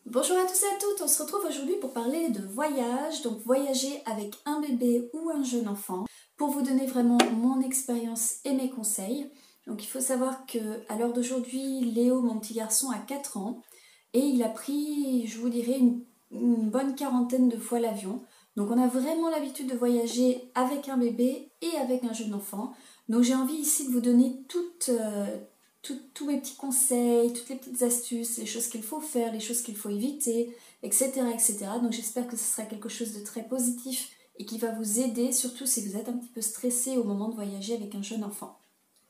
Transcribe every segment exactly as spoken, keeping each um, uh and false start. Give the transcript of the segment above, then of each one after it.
Bonjour à tous et à toutes, on se retrouve aujourd'hui pour parler de voyage, donc voyager avec un bébé ou un jeune enfant, pour vous donner vraiment mon expérience et mes conseils. Donc il faut savoir qu'à l'heure d'aujourd'hui, Léo, mon petit garçon, a quatre ans et il a pris, je vous dirais, une, une bonne quarantaine de fois l'avion. Donc on a vraiment l'habitude de voyager avec un bébé et avec un jeune enfant. Donc j'ai envie ici de vous donner toutes... Euh, tous mes petits conseils, toutes les petites astuces, les choses qu'il faut faire, les choses qu'il faut éviter, et cetera et cetera. Donc j'espère que ce sera quelque chose de très positif et qui va vous aider, surtout si vous êtes un petit peu stressé au moment de voyager avec un jeune enfant.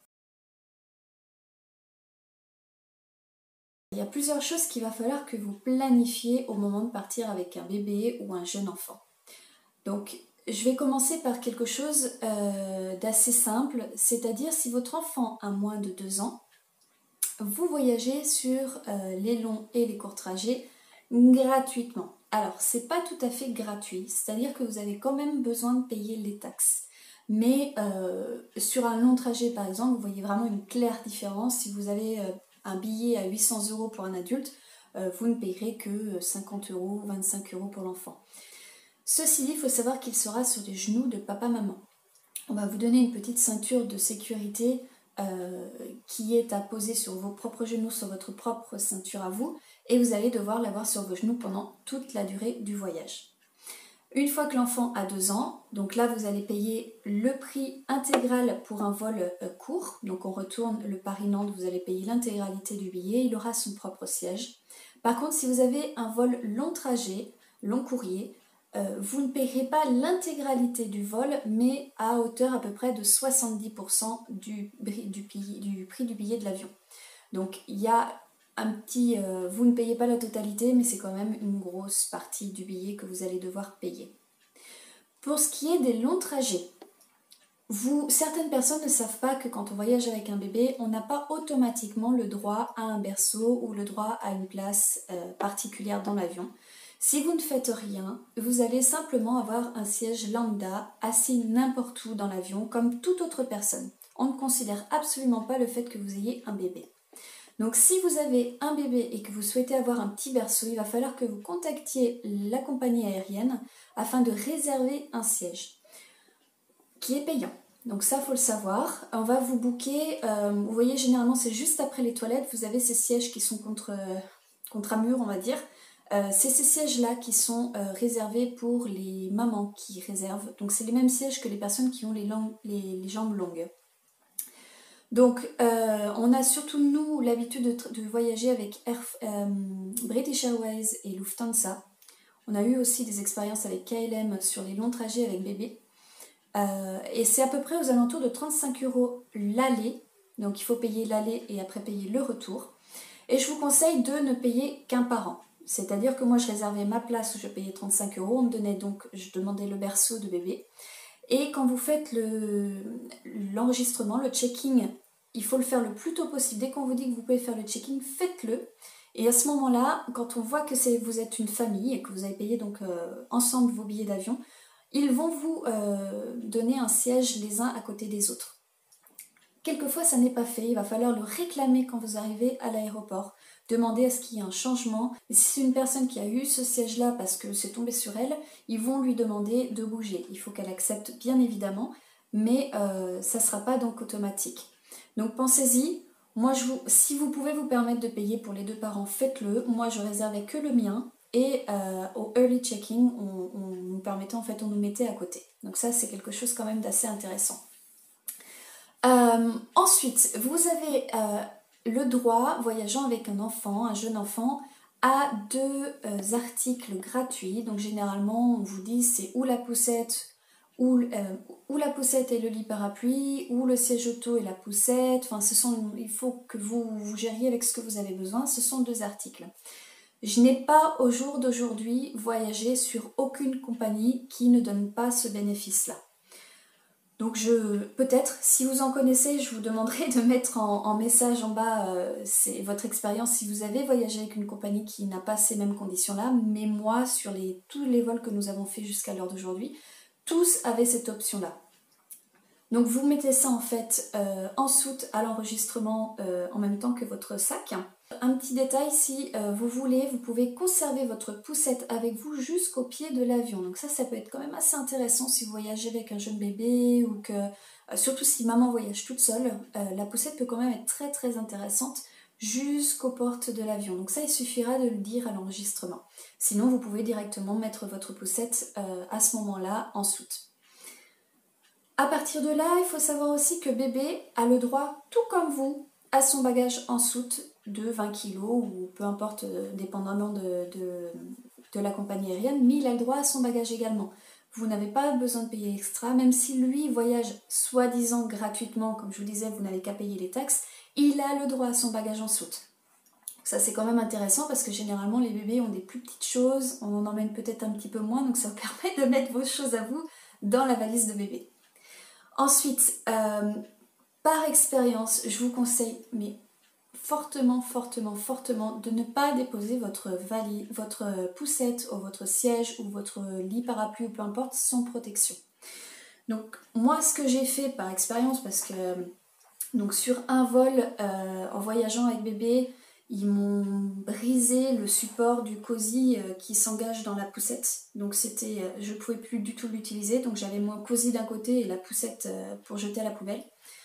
Il y a plusieurs choses qu'il va falloir que vous planifiez au moment de partir avec un bébé ou un jeune enfant. Donc je vais commencer par quelque chose euh, d'assez simple, c'est-à-dire si votre enfant a moins de deux ans, vous voyagez sur euh, les longs et les courts trajets gratuitement. Alors, c'est pas tout à fait gratuit, c'est-à-dire que vous avez quand même besoin de payer les taxes. Mais euh, sur un long trajet, par exemple, vous voyez vraiment une claire différence. Si vous avez euh, un billet à huit cents euros pour un adulte, euh, vous ne payerez que cinquante euros, vingt-cinq euros pour l'enfant. Ceci dit, il faut savoir qu'il sera sur les genoux de papa-maman. On va vous donner une petite ceinture de sécurité Euh, qui est à poser sur vos propres genoux, sur votre propre ceinture à vous, et vous allez devoir l'avoir sur vos genoux pendant toute la durée du voyage. Une fois que l'enfant a deux ans, donc là vous allez payer le prix intégral pour un vol euh, court, donc on retourne le Paris-Nantes, vous allez payer l'intégralité du billet, il aura son propre siège. Par contre, si vous avez un vol long trajet, long courrier, Euh, vous ne payerez pas l'intégralité du vol, mais à hauteur à peu près de soixante-dix pour cent du, du, du prix du billet de l'avion. Donc il y a un petit... Euh, vous ne payez pas la totalité, mais c'est quand même une grosse partie du billet que vous allez devoir payer. Pour ce qui est des longs trajets, vous, certaines personnes ne savent pas que quand on voyage avec un bébé, on n'a pas automatiquement le droit à un berceau ou le droit à une place euh, particulière dans l'avion. Si vous ne faites rien, vous allez simplement avoir un siège lambda assis n'importe où dans l'avion comme toute autre personne. On ne considère absolument pas le fait que vous ayez un bébé. Donc si vous avez un bébé et que vous souhaitez avoir un petit berceau, il va falloir que vous contactiez la compagnie aérienne afin de réserver un siège qui est payant. Donc ça, il faut le savoir. On va vous booker, euh, vous voyez, généralement c'est juste après les toilettes, vous avez ces sièges qui sont contre, euh, contre un mur, on va dire. Euh, c'est ces sièges-là qui sont euh, réservés pour les mamans qui réservent. Donc c'est les mêmes sièges que les personnes qui ont les, langues, les, les jambes longues. Donc euh, on a surtout nous l'habitude de, de voyager avec Air, euh, British Airways et Lufthansa. On a eu aussi des expériences avec K L M sur les longs trajets avec bébé. Euh, et c'est à peu près aux alentours de trente-cinq euros l'aller. Donc il faut payer l'aller et après payer le retour. Et je vous conseille de ne payer qu'un par an. C'est-à-dire que moi je réservais ma place où je payais trente-cinq euros, on me donnait donc, je demandais le berceau de bébé. Et quand vous faites l'enregistrement, le, le checking, il faut le faire le plus tôt possible. Dès qu'on vous dit que vous pouvez faire le checking, faites-le. Et à ce moment-là, quand on voit que vous êtes une famille et que vous avez payé donc euh, ensemble vos billets d'avion, ils vont vous euh, donner un siège les uns à côté des autres. Quelquefois, ça n'est pas fait, il va falloir le réclamer quand vous arrivez à l'aéroport. Demandez à ce qu'il y ait un changement. Et si c'est une personne qui a eu ce siège-là parce que c'est tombé sur elle, ils vont lui demander de bouger. Il faut qu'elle accepte, bien évidemment, mais euh, ça ne sera pas donc automatique. Donc pensez-y. Moi, je vous, si vous pouvez vous permettre de payer pour les deux parents, faites-le. Moi, je réservais que le mien. Et euh, au early checking, on, on nous permettait, en fait, on nous mettait à côté. Donc ça, c'est quelque chose quand même d'assez intéressant. Euh, ensuite, vous avez euh, le droit, voyageant avec un enfant, un jeune enfant, à deux euh, articles gratuits. Donc généralement, on vous dit c'est ou la poussette, ou, euh, ou la poussette et le lit parapluie, ou le siège auto et la poussette. Enfin, ce sont, il faut que vous vous gériez avec ce que vous avez besoin. Ce sont deux articles. Je n'ai pas au jour d'aujourd'hui voyagé sur aucune compagnie qui ne donne pas ce bénéfice-là. Donc je, peut-être, si vous en connaissez, je vous demanderai de mettre en, en message en bas euh, c'est votre expérience si vous avez voyagé avec une compagnie qui n'a pas ces mêmes conditions-là. Mais moi, sur les, tous les vols que nous avons fait jusqu'à l'heure d'aujourd'hui, tous avaient cette option-là. Donc vous mettez ça en fait euh, en soute à l'enregistrement euh, en même temps que votre sac. Un petit détail, si euh, vous voulez, vous pouvez conserver votre poussette avec vous jusqu'au pied de l'avion. Donc ça, ça peut être quand même assez intéressant si vous voyagez avec un jeune bébé ou que, euh, surtout si maman voyage toute seule, euh, la poussette peut quand même être très très intéressante jusqu'aux portes de l'avion. Donc ça, il suffira de le dire à l'enregistrement. Sinon, vous pouvez directement mettre votre poussette euh, à ce moment-là en soute. À partir de là, il faut savoir aussi que bébé a le droit, tout comme vous, à son bagage en soute de vingt kilos ou peu importe, euh, dépendamment de, de, de la compagnie aérienne, mais il a le droit à son bagage également. Vous n'avez pas besoin de payer extra, même si lui voyage soi-disant gratuitement, comme je vous disais, vous n'avez qu'à payer les taxes, il a le droit à son bagage en soute. Ça c'est quand même intéressant parce que généralement les bébés ont des plus petites choses, on en emmène peut-être un petit peu moins, donc ça vous permet de mettre vos choses à vous dans la valise de bébé. Ensuite, euh, par expérience, je vous conseille, mais fortement, fortement, fortement, de ne pas déposer votre valise, votre poussette ou votre siège ou votre lit parapluie ou peu importe sans protection. Donc moi, ce que j'ai fait par expérience, parce que donc sur un vol euh, en voyageant avec bébé, ils m'ont brisé le support du cosy euh, qui s'engage dans la poussette. Donc c'était, euh, je ne pouvais plus du tout l'utiliser. Donc j'avais mon cosy d'un côté et la poussette euh, pour jeter à la poubelle.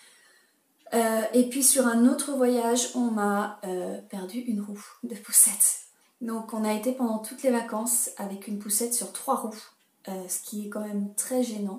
Euh, et puis sur un autre voyage, on m'a euh, perdu une roue de poussette. Donc on a été pendant toutes les vacances avec une poussette sur trois roues, euh, ce qui est quand même très gênant.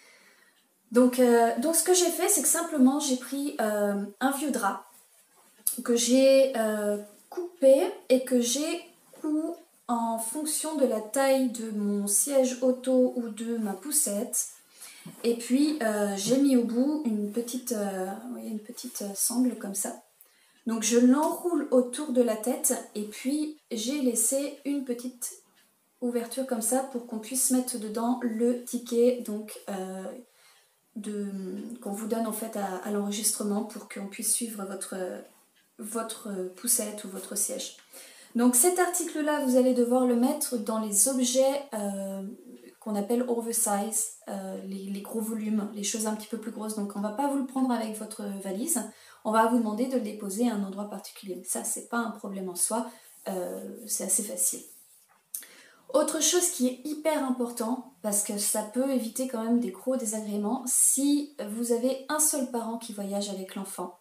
Donc, euh, donc ce que j'ai fait, c'est que simplement j'ai pris euh, un vieux drap que j'ai euh, coupé et que j'ai coupé en fonction de la taille de mon siège auto ou de ma poussette. Et puis euh, j'ai mis au bout une petite, euh, oui, une petite sangle comme ça. Donc je l'enroule autour de la tête et puis j'ai laissé une petite ouverture comme ça pour qu'on puisse mettre dedans le ticket donc, euh, de, qu'on vous donne en fait à, à l'enregistrement pour qu'on puisse suivre votre, votre poussette ou votre siège. Donc cet article-là, vous allez devoir le mettre dans les objets euh, qu'on appelle oversize, euh, les, les gros volumes, les choses un petit peu plus grosses. Donc on ne va pas vous le prendre avec votre valise, on va vous demander de le déposer à un endroit particulier. Mais ça, c'est pas un problème en soi, euh, c'est assez facile. Autre chose qui est hyper important, parce que ça peut éviter quand même des gros désagréments, si vous avez un seul parent qui voyage avec l'enfant,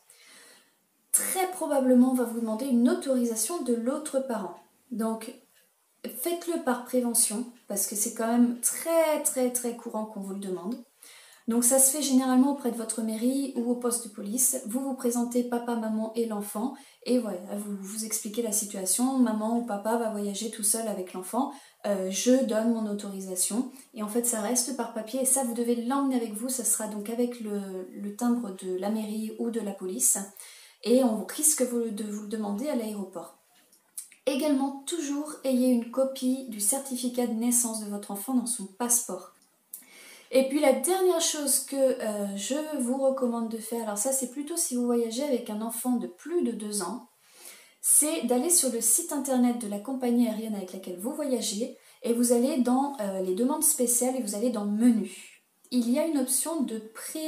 très probablement on va vous demander une autorisation de l'autre parent. Donc faites-le par prévention, parce que c'est quand même très très très courant qu'on vous le demande. Donc ça se fait généralement auprès de votre mairie ou au poste de police. Vous vous présentez papa, maman et l'enfant et voilà, vous vous expliquez la situation. Maman ou papa va voyager tout seul avec l'enfant. Euh, je donne mon autorisation et en fait ça reste par papier et ça vous devez l'emmener avec vous. Ça sera donc avec le, le timbre de la mairie ou de la police et on risque de vous le demander à l'aéroport. Également, toujours ayez une copie du certificat de naissance de votre enfant dans son passeport. Et puis la dernière chose que euh, je vous recommande de faire, alors ça c'est plutôt si vous voyagez avec un enfant de plus de deux ans, c'est d'aller sur le site internet de la compagnie aérienne avec laquelle vous voyagez et vous allez dans euh, les demandes spéciales et vous allez dans menu. Il y a une option de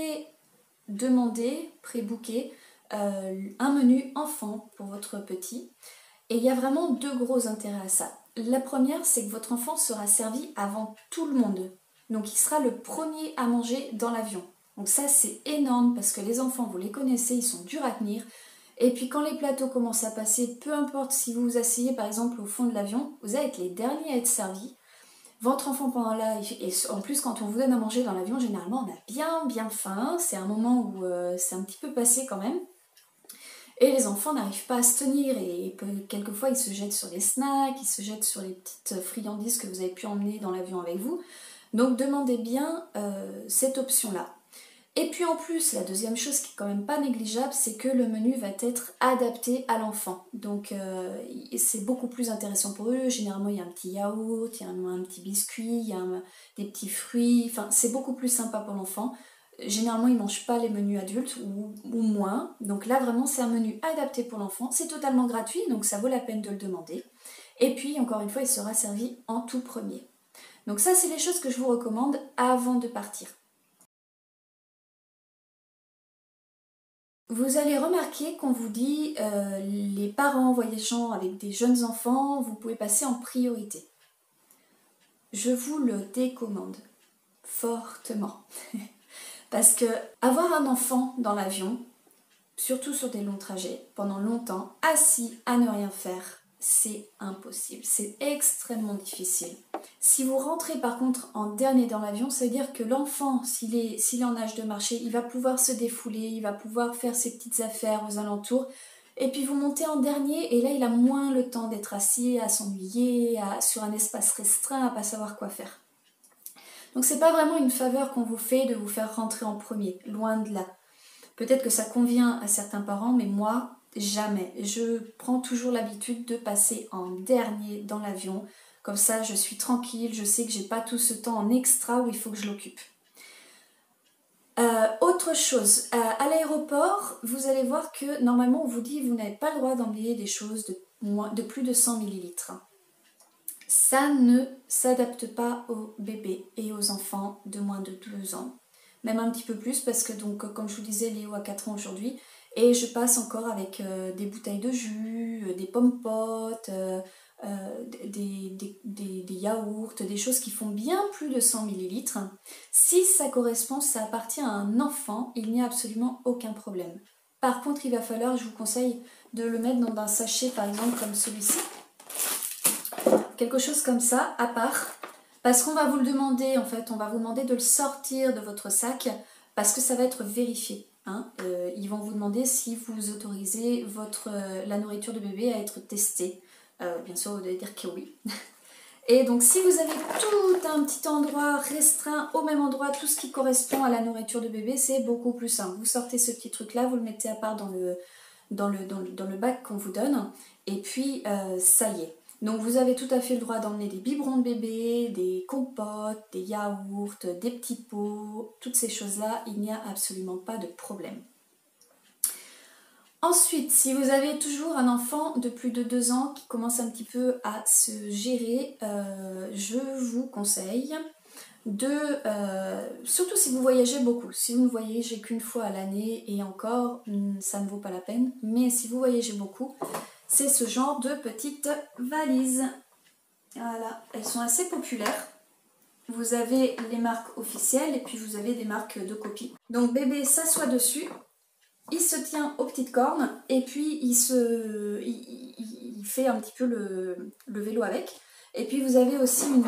pré-demander, pré-booker euh, un menu enfant pour votre petit. Et il y a vraiment deux gros intérêts à ça. La première, c'est que votre enfant sera servi avant tout le monde. Donc il sera le premier à manger dans l'avion. Donc ça c'est énorme parce que les enfants, vous les connaissez, ils sont durs à tenir. Et puis quand les plateaux commencent à passer, peu importe si vous vous asseyez par exemple au fond de l'avion, vous allez être les derniers à être servis. Votre enfant pendant là, et en plus quand on vous donne à manger dans l'avion, généralement on a bien bien faim. C'est un moment où euh, c'est un petit peu passé quand même. Et les enfants n'arrivent pas à se tenir et quelquefois ils se jettent sur les snacks, ils se jettent sur les petites friandises que vous avez pu emmener dans l'avion avec vous. Donc demandez bien euh, cette option-là. Et puis en plus, la deuxième chose qui est quand même pas négligeable, c'est que le menu va être adapté à l'enfant. Donc euh, c'est beaucoup plus intéressant pour eux. Généralement, il y a un petit yaourt, il y a un, un petit biscuit, il y a un, des petits fruits. Enfin, c'est beaucoup plus sympa pour l'enfant. Généralement, ils ne mangent pas les menus adultes ou, ou moins. Donc là, vraiment, c'est un menu adapté pour l'enfant. C'est totalement gratuit, donc ça vaut la peine de le demander. Et puis, encore une fois, il sera servi en tout premier. Donc ça, c'est les choses que je vous recommande avant de partir. vous allez remarquer qu'on vous dit euh, les parents voyageant avec des jeunes enfants, vous pouvez passer en priorité. Je vous le décommande fortement. Parce que avoir un enfant dans l'avion, surtout sur des longs trajets, pendant longtemps, assis à ne rien faire, c'est impossible. C'est extrêmement difficile. Si vous rentrez par contre en dernier dans l'avion, ça veut dire que l'enfant, s'il est, s'il est en âge de marcher, il va pouvoir se défouler, il va pouvoir faire ses petites affaires aux alentours. Et puis vous montez en dernier et là il a moins le temps d'être assis, à s'ennuyer, à, sur un espace restreint, à pas savoir quoi faire. Donc c'est pas vraiment une faveur qu'on vous fait de vous faire rentrer en premier, loin de là. Peut-être que ça convient à certains parents, mais moi, jamais. Je prends toujours l'habitude de passer en dernier dans l'avion. Comme ça, je suis tranquille, je sais que j'ai pas tout ce temps en extra où il faut que je l'occupe. Euh, autre chose, euh, à l'aéroport, vous allez voir que normalement on vous dit que vous n'avez pas le droit d'emballer des choses de, moins, de plus de cent millilitres. Ça ne s'adapte pas aux bébés et aux enfants de moins de deux ans. Même un petit peu plus parce que donc comme je vous disais, Léo a quatre ans aujourd'hui et je passe encore avec euh, des bouteilles de jus, euh, des pommes-potes, euh, euh, des, des, des, des yaourts, des choses qui font bien plus de cent millilitres. Si ça correspond, ça appartient à un enfant, il n'y a absolument aucun problème. Par contre, il va falloir, je vous conseille de le mettre dans un sachet par exemple comme celui-ci. Quelque chose comme ça, à part. Parce qu'on va vous le demander, en fait, on va vous demander de le sortir de votre sac parce que ça va être vérifié. Hein. Euh, ils vont vous demander si vous autorisez votre, euh, la nourriture de bébé à être testée. Euh, bien sûr, vous devez dire que oui. Et donc, si vous avez tout un petit endroit restreint au même endroit, tout ce qui correspond à la nourriture de bébé, c'est beaucoup plus simple. Vous sortez ce petit truc-là, vous le mettez à part dans le, dans le, dans le, dans le bac qu'on vous donne, et puis euh, ça y est. Donc vous avez tout à fait le droit d'emmener des biberons de bébé, des compotes, des yaourts, des petits pots, toutes ces choses-là, il n'y a absolument pas de problème. Ensuite, si vous avez toujours un enfant de plus de deux ans qui commence un petit peu à se gérer, euh, je vous conseille de, euh, surtout si vous voyagez beaucoup, si vous ne voyagez qu'une fois à l'année et encore, ça ne vaut pas la peine, mais si vous voyagez beaucoup, c'est ce genre de petites valises. Voilà, elles sont assez populaires. Vous avez les marques officielles et puis vous avez des marques de copie. Donc bébé s'assoit dessus, il se tient aux petites cornes et puis il, se, il, il, il fait un petit peu le, le vélo avec. Et puis vous avez aussi une,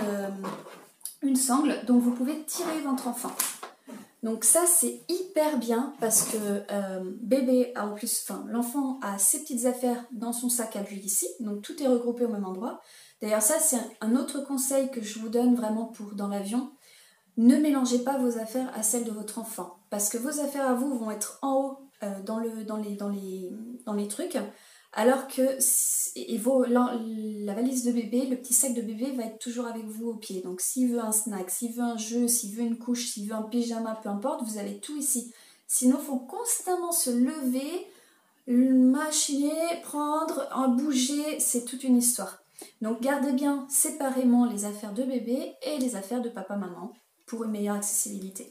une sangle dont vous pouvez tirer votre enfant. Donc ça c'est hyper bien parce que euh, bébé a en plus, enfin l'enfant a ses petites affaires dans son sac à lui ici, donc tout est regroupé au même endroit. D'ailleurs ça c'est un autre conseil que je vous donne vraiment pour dans l'avion, ne mélangez pas vos affaires à celles de votre enfant parce que vos affaires à vous vont être en haut euh, dans, le, dans, les, dans, les, dans les trucs, alors que et vos, la, la valise de bébé, le petit sac de bébé va être toujours avec vous au pied. Donc s'il veut un snack, s'il veut un jeu, s'il veut une couche, s'il veut un pyjama, peu importe, vous avez tout ici. Sinon, il faut constamment se lever, machiner, prendre, en bouger, c'est toute une histoire. Donc gardez bien séparément les affaires de bébé et les affaires de papa-maman pour une meilleure accessibilité.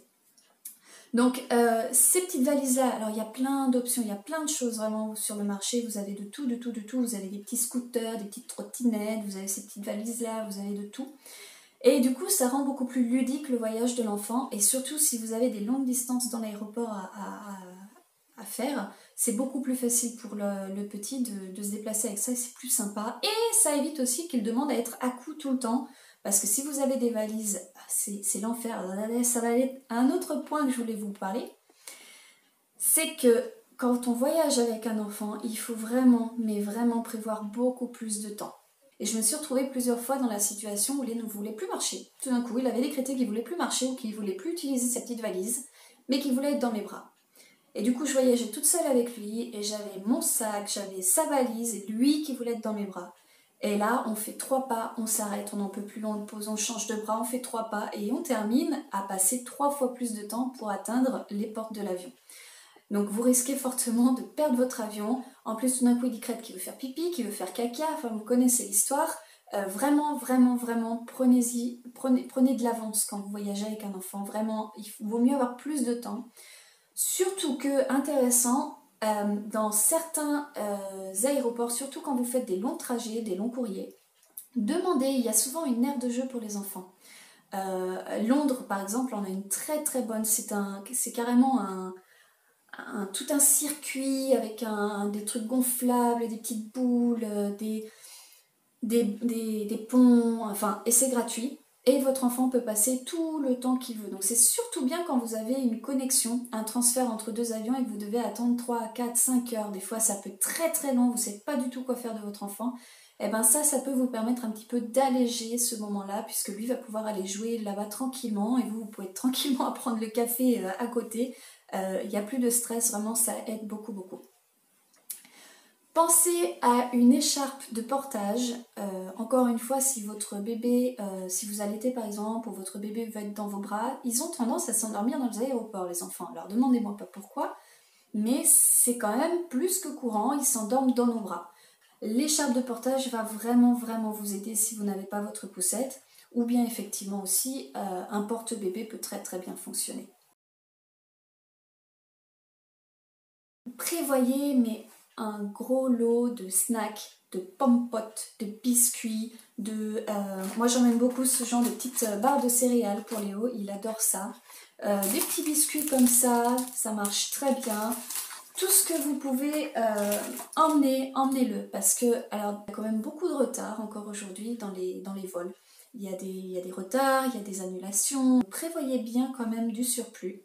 Donc euh, ces petites valises là, alors il y a plein d'options, il y a plein de choses vraiment sur le marché, vous avez de tout, de tout, de tout, vous avez des petits scooters, des petites trottinettes, vous avez ces petites valises là, vous avez de tout. Et du coup ça rend beaucoup plus ludique le voyage de l'enfant et surtout si vous avez des longues distances dans l'aéroport à, à, à faire, c'est beaucoup plus facile pour le, le petit de, de se déplacer avec ça et c'est plus sympa. Et ça évite aussi qu'il demande à être à coup tout le temps. Parce que si vous avez des valises, c'est l'enfer. Ça va aller à un autre point que je voulais vous parler. C'est que quand on voyage avec un enfant, il faut vraiment, mais vraiment prévoir beaucoup plus de temps. Et je me suis retrouvée plusieurs fois dans la situation où il ne voulait plus marcher. Tout d'un coup, il avait décrété qu'il ne voulait plus marcher ou qu'il ne voulait plus utiliser sa petite valise, mais qu'il voulait être dans mes bras. Et du coup, je voyageais toute seule avec lui et j'avais mon sac, j'avais sa valise et lui qui voulait être dans mes bras. Et là, on fait trois pas, on s'arrête, on n'en peut plus, on pose, on change de bras, on fait trois pas et on termine à passer trois fois plus de temps pour atteindre les portes de l'avion. Donc vous risquez fortement de perdre votre avion. En plus, tout d'un coup, il décrète qu'il veut faire pipi, qu'il veut faire caca, enfin vous connaissez l'histoire. Euh, vraiment, vraiment, vraiment, prenez-y, prenez, prenez de l'avance quand vous voyagez avec un enfant. Vraiment, il vaut mieux avoir plus de temps. Surtout que, intéressant, euh, dans certains euh, aéroports, surtout quand vous faites des longs trajets, des longs courriers, demandez, il y a souvent une aire de jeu pour les enfants. Euh, Londres par exemple, on a une très très bonne, c'est un, c'est carrément un, un, tout un circuit avec un, des trucs gonflables, des petites boules, des, des, des, des ponts, enfin, et c'est gratuit. Et votre enfant peut passer tout le temps qu'il veut. Donc c'est surtout bien quand vous avez une connexion, un transfert entre deux avions et que vous devez attendre trois, quatre, cinq heures. Des fois ça peut être très très long, vous ne savez pas du tout quoi faire de votre enfant. Et bien ça, ça peut vous permettre un petit peu d'alléger ce moment-là, puisque lui va pouvoir aller jouer là-bas tranquillement et vous, vous pouvez tranquillement prendre le café à côté. Il euh, n'y a plus de stress, vraiment ça aide beaucoup beaucoup. Pensez à une écharpe de portage. Euh, encore une fois, si votre bébé, euh, si vous allaitez par exemple, ou votre bébé va être dans vos bras, ils ont tendance à s'endormir dans les aéroports, les enfants. Alors demandez-moi pas pourquoi, mais c'est quand même plus que courant, ils s'endorment dans nos bras. L'écharpe de portage va vraiment vraiment vous aider si vous n'avez pas votre poussette, ou bien effectivement aussi, euh, un porte-bébé peut très très bien fonctionner. Prévoyez, mais un gros lot de snacks, de pommes-potes, de biscuits, de... Euh, moi j'emmène beaucoup ce genre de petites barres de céréales pour Léo, il adore ça. Euh, des petits biscuits comme ça, ça marche très bien. Tout ce que vous pouvez euh, emmener, emmenez-le, parce que, alors, il y a quand même beaucoup de retard encore aujourd'hui dans les, dans les vols. Il y a des, il y a des retards, il y a des annulations. Prévoyez bien quand même du surplus.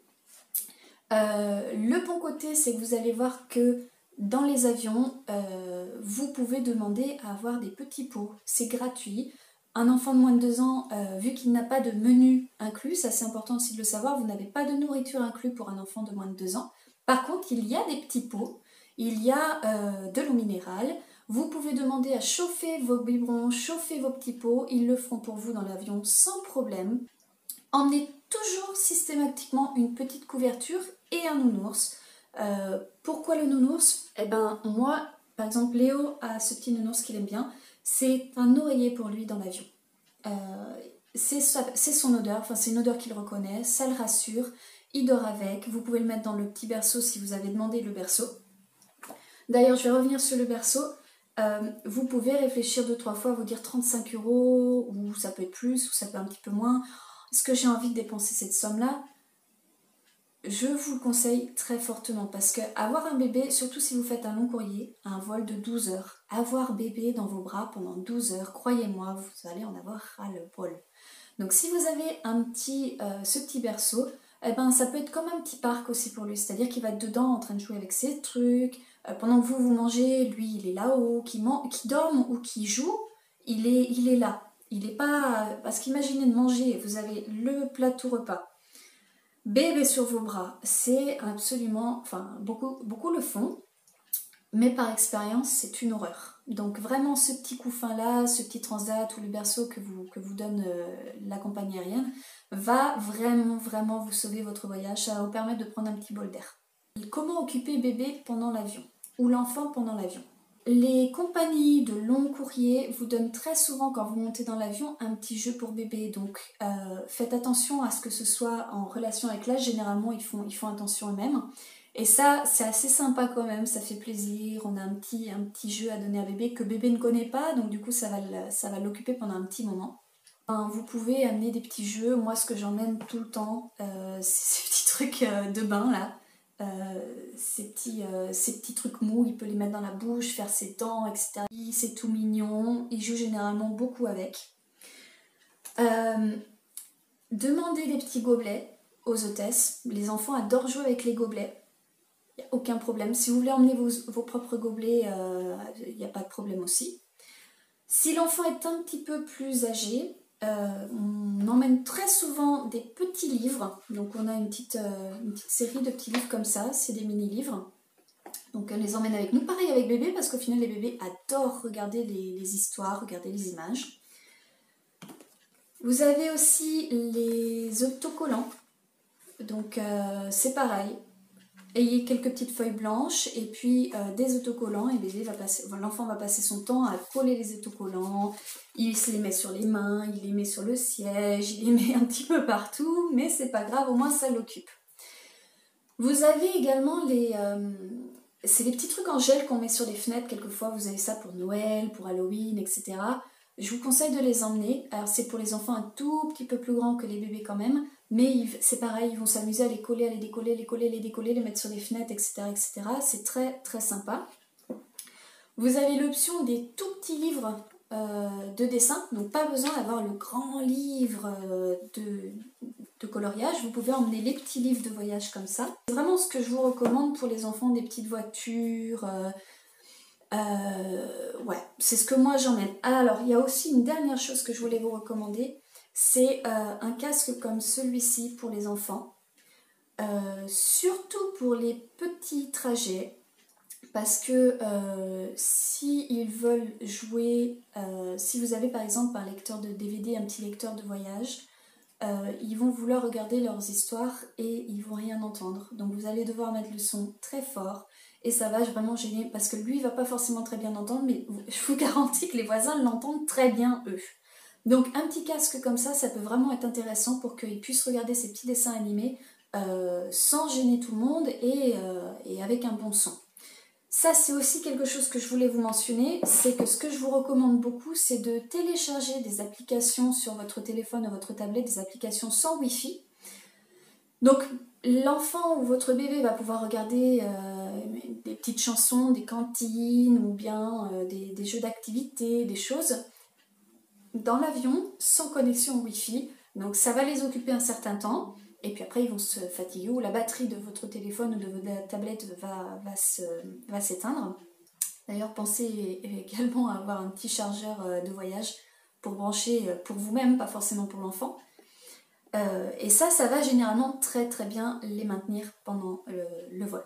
Euh, le bon côté, c'est que vous allez voir que dans les avions, euh, vous pouvez demander à avoir des petits pots. C'est gratuit. Un enfant de moins de deux ans, euh, vu qu'il n'a pas de menu inclus, ça c'est important aussi de le savoir, vous n'avez pas de nourriture inclus pour un enfant de moins de deux ans. Par contre, il y a des petits pots, il y a euh, de l'eau minérale. Vous pouvez demander à chauffer vos biberons, chauffer vos petits pots. Ils le feront pour vous dans l'avion sans problème. Emmenez toujours systématiquement une petite couverture et un nounours. Euh, pourquoi le nounours? Eh ben moi, par exemple, Léo a ce petit nounours qu'il aime bien. C'est un oreiller pour lui dans l'avion. Euh, c'est son odeur, enfin c'est une odeur qu'il reconnaît, ça le rassure. Il dort avec. Vous pouvez le mettre dans le petit berceau si vous avez demandé le berceau. D'ailleurs, je vais revenir sur le berceau. Euh, vous pouvez réfléchir deux trois fois, vous dire trente-cinq euros, ou ça peut être plus, ou ça peut être un petit peu moins. Est-ce que j'ai envie de dépenser cette somme-là? Je vous le conseille très fortement parce que avoir un bébé, surtout si vous faites un long courrier, un vol de douze heures, avoir bébé dans vos bras pendant douze heures, croyez-moi, vous allez en avoir ras-le-bol. Donc si vous avez un petit, euh, ce petit berceau, eh ben, ça peut être comme un petit parc aussi pour lui, c'est-à-dire qu'il va être dedans en train de jouer avec ses trucs, euh, pendant que vous vous mangez, lui il est là-haut, qui, qui dorme ou qui joue, il est, il est là. Il n'est pas... Parce qu'imaginez de manger, vous avez le plateau repas, bébé sur vos bras, c'est absolument... Enfin, beaucoup, beaucoup le font, mais par expérience, c'est une horreur. Donc vraiment, ce petit couffin-là, ce petit transat ou le berceau que vous, que vous donne euh, la compagnie aérienne, va vraiment, vraiment vous sauver votre voyage. Ça va vous permettre de prendre un petit bol d'air. Comment occuper bébé pendant l'avion ou l'enfant pendant l'avion? Les compagnies de long courrier vous donnent très souvent, quand vous montez dans l'avion, un petit jeu pour bébé. Donc euh, faites attention à ce que ce soit en relation avec l'âge. Généralement, ils font, ils font attention eux-mêmes. Et ça, c'est assez sympa quand même, ça fait plaisir. On a un petit, un petit jeu à donner à bébé que bébé ne connaît pas, donc du coup ça va, ça va l'occuper pendant un petit moment. Enfin, vous pouvez amener des petits jeux. Moi, ce que j'emmène tout le temps, euh, c'est ces petits trucs euh, de bain là. Euh, ces, petits, euh, ces petits trucs mous, il peut les mettre dans la bouche, faire ses dents, et cetera. C'est tout mignon, il joue généralement beaucoup avec. Euh, demandez des petits gobelets aux hôtesses. Les enfants adorent jouer avec les gobelets. Il n'y a aucun problème. Si vous voulez emmener vos, vos propres gobelets, euh, il n'y a pas de problème aussi. Si l'enfant est un petit peu plus âgé, euh, on emmène très souvent des petits livres. Donc on a une petite, euh, une petite série de petits livres comme ça, c'est des mini-livres. Donc on les emmène avec nous. Pareil avec bébé, parce qu'au final les bébés adorent regarder les, les histoires, regarder les images. Vous avez aussi les autocollants. Donc euh, c'est pareil. Ayez quelques petites feuilles blanches et puis euh, des autocollants, et bébé va passer, l'enfant va passer son temps à coller les autocollants. Il se les met sur les mains, il les met sur le siège, il les met un petit peu partout, mais c'est pas grave, au moins ça l'occupe. Vous avez également les, euh, c'est les petits trucs en gel qu'on met sur les fenêtres, quelquefois vous avez ça pour Noël, pour Halloween, et cetera. Je vous conseille de les emmener. Alors c'est pour les enfants un tout petit peu plus grands que les bébés quand même, mais c'est pareil, ils vont s'amuser à les coller, à les décoller, les coller, les décoller, les mettre sur les fenêtres, et cetera et cetera. C'est très très sympa. Vous avez l'option des tout petits livres euh, de dessin, donc pas besoin d'avoir le grand livre euh, de, de coloriage, vous pouvez emmener les petits livres de voyage comme ça. C'est vraiment ce que je vous recommande pour les enfants, des petites voitures. Euh, euh, ouais, c'est ce que moi j'emmène. Alors, il y a aussi une dernière chose que je voulais vous recommander, c'est euh, un casque comme celui-ci pour les enfants. Euh, surtout pour les petits trajets. Parce que euh, si ils veulent jouer, euh, si vous avez par exemple un lecteur de D V D, un petit lecteur de voyage, euh, ils vont vouloir regarder leurs histoires et ils vont rien entendre. Donc vous allez devoir mettre le son très fort et ça va vraiment gêner parce que lui il va pas forcément très bien entendre, mais je vous garantis que les voisins l'entendent très bien eux. Donc un petit casque comme ça, ça peut vraiment être intéressant pour qu'ils puissent regarder ces petits dessins animés euh, sans gêner tout le monde et, euh, et avec un bon son. Ça, c'est aussi quelque chose que je voulais vous mentionner, c'est que ce que je vous recommande beaucoup, c'est de télécharger des applications sur votre téléphone ou votre tablette, des applications sans Wi-Fi. Donc, l'enfant ou votre bébé va pouvoir regarder euh, des petites chansons, des cantines ou bien euh, des, des jeux d'activité, des choses dans l'avion sans connexion Wi-Fi. Donc, ça va les occuper un certain temps. Et puis après, ils vont se fatiguer ou la batterie de votre téléphone ou de votre tablette va, va, se, va s'éteindre. D'ailleurs, pensez également à avoir un petit chargeur de voyage pour brancher pour vous-même, pas forcément pour l'enfant. Euh, et ça, ça va généralement très très bien les maintenir pendant le, le vol.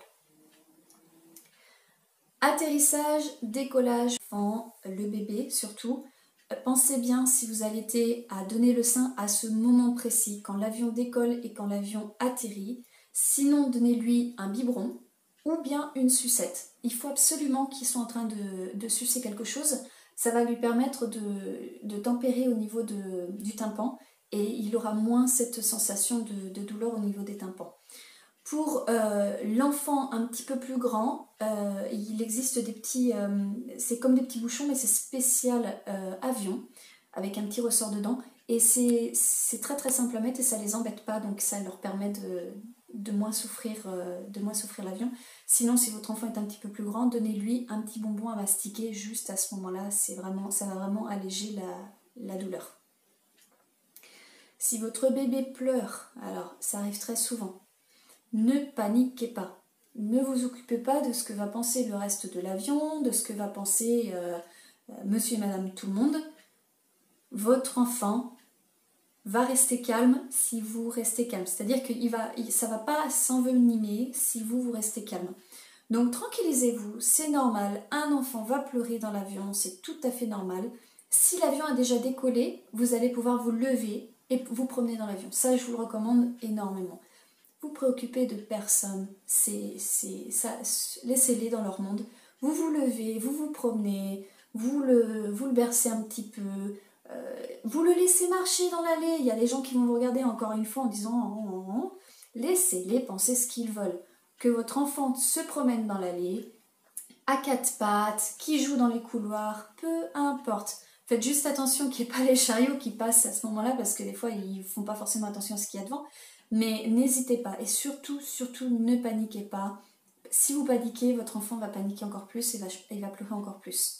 Atterrissage, décollage, enfant, le bébé surtout. Pensez bien, si vous allaitez, à donner le sein à ce moment précis, quand l'avion décolle et quand l'avion atterrit. Sinon, donnez-lui un biberon ou bien une sucette. Il faut absolument qu'il soit en train de, de sucer quelque chose. Ça va lui permettre de, de tempérer au niveau de, du tympan et il aura moins cette sensation de, de douleur au niveau des tympans. Pour euh, l'enfant un petit peu plus grand, euh, il existe des petits, euh, c'est comme des petits bouchons, mais c'est spécial euh, avion, avec un petit ressort dedans. Et c'est très très simple à mettre et ça les embête pas, donc ça leur permet de, de moins souffrir, euh, de moins souffrir l'avion. Sinon, si votre enfant est un petit peu plus grand, donnez-lui un petit bonbon à mastiquer juste à ce moment-là, c'est vraiment, ça va vraiment alléger la, la douleur. Si votre bébé pleure, alors ça arrive très souvent, ne paniquez pas. Ne vous occupez pas de ce que va penser le reste de l'avion, de ce que va penser euh, euh, monsieur et madame tout le monde. Votre enfant va rester calme si vous restez calme. C'est-à-dire que il va, il, ça ne va pas s'envenimer si vous, vous restez calme. Donc tranquillisez-vous, c'est normal. Un enfant va pleurer dans l'avion, c'est tout à fait normal. Si l'avion a déjà décollé, vous allez pouvoir vous lever et vous promener dans l'avion. Ça, je vous le recommande énormément. Vous préoccupez de personne, c'est, c'est, ça, laissez-les dans leur monde. Vous vous levez, vous vous promenez, vous le, vous le bercez un petit peu, euh, vous le laissez marcher dans l'allée. Il y a des gens qui vont vous regarder encore une fois en disant oh, oh, oh. Laissez-les penser ce qu'ils veulent. Que votre enfant se promène dans l'allée, à quatre pattes, qui joue dans les couloirs, peu importe. Faites juste attention qu'il n'y ait pas les chariots qui passent à ce moment-là parce que des fois ils ne font pas forcément attention à ce qu'il y a devant. Mais n'hésitez pas et surtout, surtout ne paniquez pas. Si vous paniquez, votre enfant va paniquer encore plus et va, il va pleurer encore plus.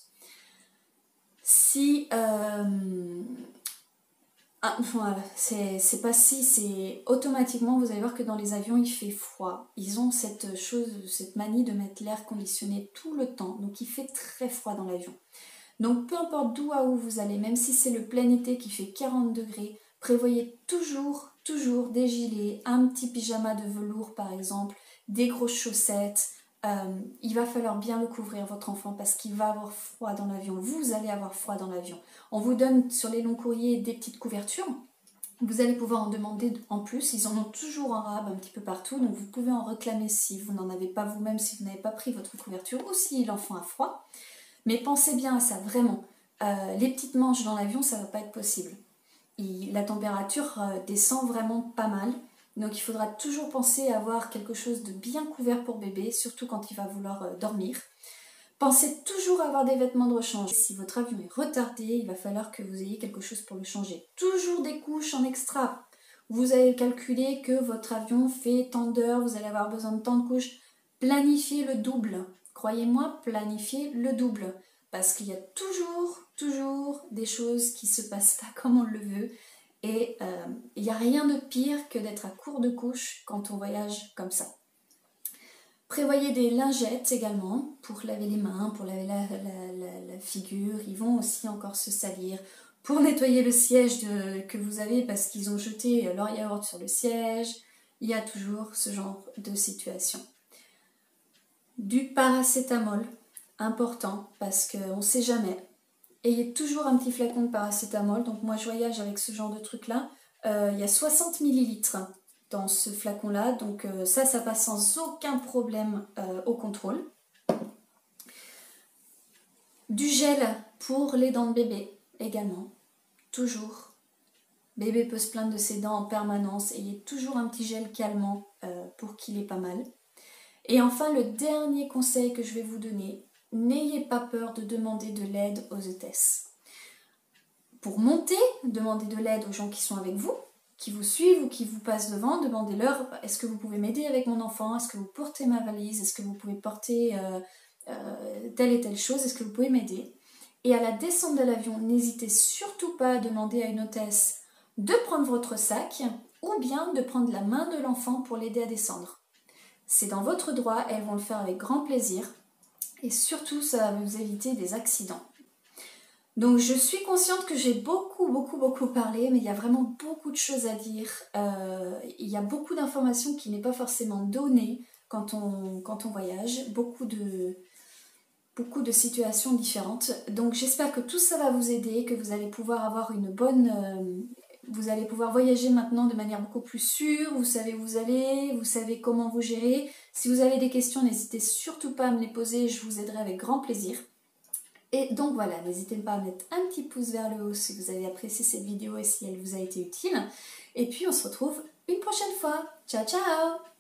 Si... Euh, ah, voilà, c'est pas si, c'est automatiquement, vous allez voir que dans les avions, il fait froid. Ils ont cette chose, cette manie de mettre l'air conditionné tout le temps. Donc il fait très froid dans l'avion. Donc peu importe d'où à où vous allez, même si c'est le plein été qui fait quarante degrés, prévoyez toujours, toujours des gilets, un petit pyjama de velours par exemple, des grosses chaussettes. Euh, il va falloir bien le couvrir votre enfant parce qu'il va avoir froid dans l'avion. Vous allez avoir froid dans l'avion. On vous donne sur les longs courriers des petites couvertures. Vous allez pouvoir en demander en plus. Ils en ont toujours en rab un petit peu partout. Donc vous pouvez en réclamer si vous n'en avez pas vous-même, si vous n'avez pas pris votre couverture ou si l'enfant a froid. Mais pensez bien à ça, vraiment. Euh, les petites manches dans l'avion, ça ne va pas être possible. Il, la température euh, descend vraiment pas mal. Donc il faudra toujours penser à avoir quelque chose de bien couvert pour bébé, surtout quand il va vouloir dormir. Pensez toujours à avoir des vêtements de rechange. Si votre avion est retardé, il va falloir que vous ayez quelque chose pour le changer. Toujours des couches en extra. Vous avez calculé que votre avion fait tant d'heures, vous allez avoir besoin de tant de couches. Planifiez le double. Croyez-moi, planifiez le double. Parce qu'il y a toujours, toujours des choses qui ne se passent pas comme on le veut. Et euh, il n'y a rien de pire que d'être à court de couches quand on voyage comme ça. Prévoyez des lingettes également pour laver les mains, pour laver la, la, la, la figure. Ils vont aussi encore se salir. Pour nettoyer le siège de, que vous avez parce qu'ils ont jeté leur yaourt sur le siège. Il y a toujours ce genre de situation. Du paracétamol, important parce qu'on ne sait jamais. Ayez toujours un petit flacon de paracétamol. Donc moi je voyage avec ce genre de truc là. Euh, il y a soixante millilitres dans ce flacon là. Donc euh, ça, ça passe sans aucun problème euh, au contrôle. Du gel pour les dents de bébé également. Toujours. Bébé peut se plaindre de ses dents en permanence. Ayez toujours un petit gel calmant euh, pour qu'il ait pas mal. Et enfin, le dernier conseil que je vais vous donner, n'ayez pas peur de demander de l'aide aux hôtesses. Pour monter, demandez de l'aide aux gens qui sont avec vous, qui vous suivent ou qui vous passent devant. Demandez-leur, est-ce que vous pouvez m'aider avec mon enfant? Est-ce que vous portez ma valise? Est-ce que vous pouvez porter euh, euh, telle et telle chose? Est-ce que vous pouvez m'aider? Et à la descente de l'avion, n'hésitez surtout pas à demander à une hôtesse de prendre votre sac ou bien de prendre la main de l'enfant pour l'aider à descendre. C'est dans votre droit, elles vont le faire avec grand plaisir et surtout ça va vous éviter des accidents. Donc je suis consciente que j'ai beaucoup beaucoup beaucoup parlé, mais il y a vraiment beaucoup de choses à dire. Euh, il y a beaucoup d'informations qui n'est pas forcément données quand on, quand on voyage, beaucoup de, beaucoup de situations différentes. Donc j'espère que tout ça va vous aider, que vous allez pouvoir avoir une bonne... Euh, vous allez pouvoir voyager maintenant de manière beaucoup plus sûre, vous savez où vous allez, vous savez comment vous gérer. Si vous avez des questions, n'hésitez surtout pas à me les poser, je vous aiderai avec grand plaisir. Et donc voilà, n'hésitez pas à mettre un petit pouce vers le haut si vous avez apprécié cette vidéo et si elle vous a été utile. Et puis on se retrouve une prochaine fois. Ciao ciao!